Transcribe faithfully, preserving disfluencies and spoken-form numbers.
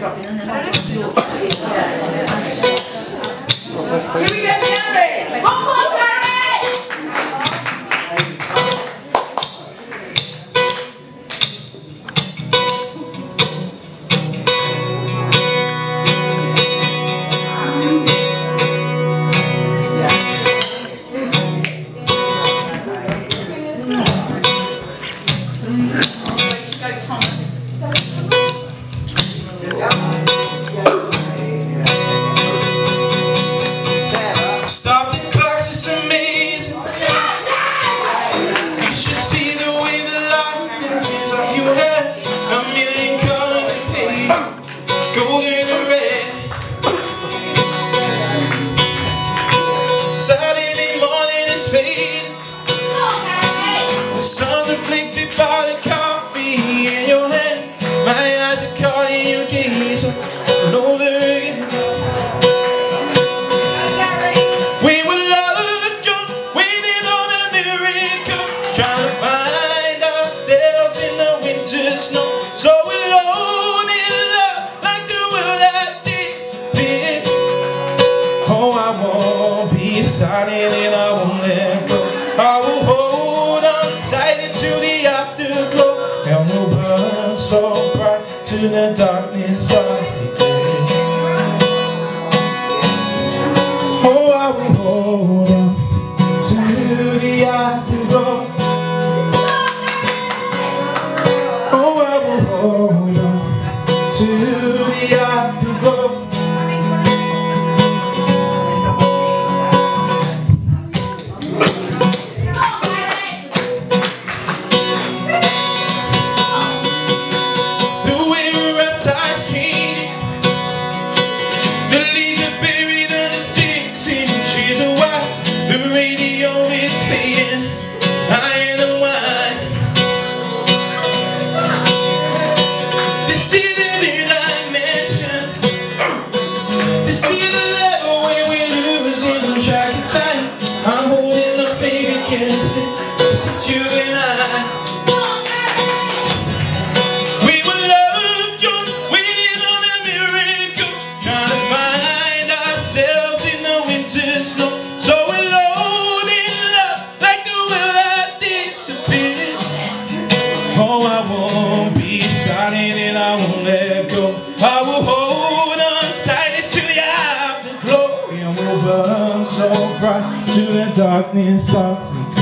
Here we go, Gary! Come on, Gary! Stop the clocks, it's amazing. You should see the way the light dances off your hair. A million colors of haze, golden and red. Saturday morning is fading. The sun's reflected by the coffee in your hand. My eyes are caught in your gaze all over again. We were loved young, waiting on a miracle, trying to find ourselves in the winter snow. So alone in love, like the world had disappeared. Oh, I won't be silent and I won't let go. I will hold on tight until the afterglow, and we'll burn so bright to the darkness of the day. Oh, I will hold on to the afterglow. Oh, I will hold on to the afterglow. The way we're outside is changing. The leaves are buried under sticks and trees are white. The radio is playing Iron and Wine. They still in the line mansion. They see the level where we're losing track of time. I'm holding the fake against it, just you and I. We were loved young, waiting on a miracle, trying to find ourselves in the winter snow. So alone in love, like the world had disappeared. Oh, I won't be silent and I won't let go. I will hold on tight to the afterglow, and we'll burn so bright to the darkness of the